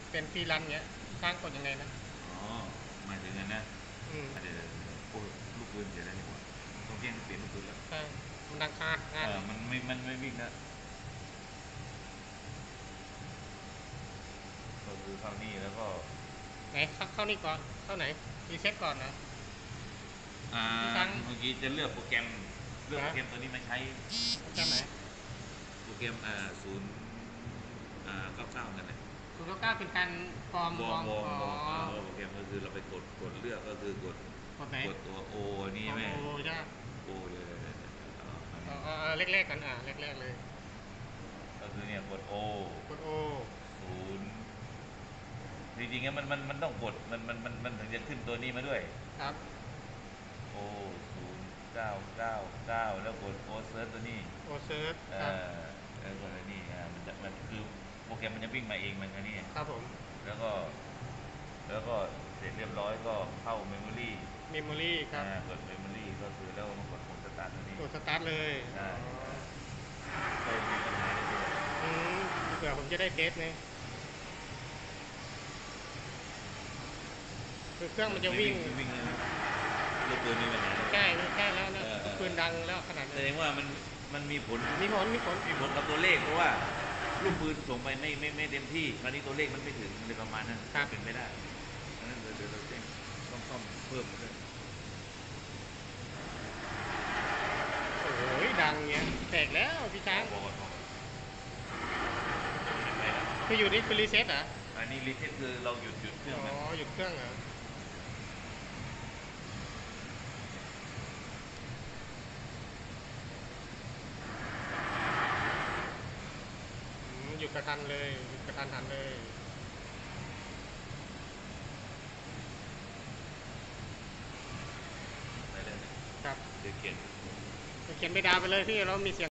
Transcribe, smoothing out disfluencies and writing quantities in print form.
เป็นฟรีแลนซ์เงี้ยสร้างกฎยังไงนะอ๋อหมายถึงงั้นนะเดี๋ยวโอ้ลูกปืนเดี๋ยวได้ดีกว่าต้องแย่งเปลี่ยนลูกปืนแล้วใช่มันดังคาดมันไม่วิ่งนะก็คือเข้านี่แล้วก็ไหนเข้านี่ก่อนเข้าไหนรีเซ็ตก่อนนะเมื่อกี้จะเลือกโปรแกรมตัวนี้มาใช้โปรแกรมไหนโปรแกรมศูนย์99นั่นแหละ 099เป็นการฟอร์มวองโปรแกรมก็คือเราไปกดเลือกก็คือกดไหนตัวโอนี่ไหมโอใช่โอเดี๋ยวแรกๆกันแรกๆเลยก็คือเนี่ยกดโอศูนย์จริงๆงั้นมันต้องกดมันถึงจะขึ้นตัวนี้มาด้วยครับโอ0999แล้วกดโอเซิร์ชตัวนี้โอเซิร์ชแล้วกดตัวนี้มันคือโปรแกรมมันจะวิ่งมาเองมันแค่นี้ครับผมแล้วก็เสร็จเรียบร้อยก็เข้าเมมโมรี่ครับกดเมมโมรี่ก็คือแล้วมากดปุ่มสตาร์ทตัวนี้กดสตาร์ทเลยก็มีปัญหาได้ด้วยเผื่อผมจะได้เทสเนี่ยคือเครื่องมันจะวิ่งลูกปืนมีปัญหาใช่แล้วนะปืนดังแล้วขนาดนั้นแสดงว่ามันมีผลกับตัวเลขเพราะว่าลูกปืนส่งไปไม่เต็มที่คราวนี้ตัวเลขมันไม่ถึงอะไรประมาณนั้นเป็นไม่ได้ดังนั้นเดี๋ยวเราต้องซ่อมเพิ่มด้วยโอ้ยดังเงี้ยแตกแล้วพี่ช้างคืออยู่นี่คือรีเซ็ตเหรออันนี้รีเซ็ตคือเราหยุดเครื่องหยุดเครื่องเหรอหยุดกระทันเลยหยุดกระทันหันเลยไปเลยครับเดี๋ยวเขียนไม่ดาวไปเลยพี่เรามีเสียง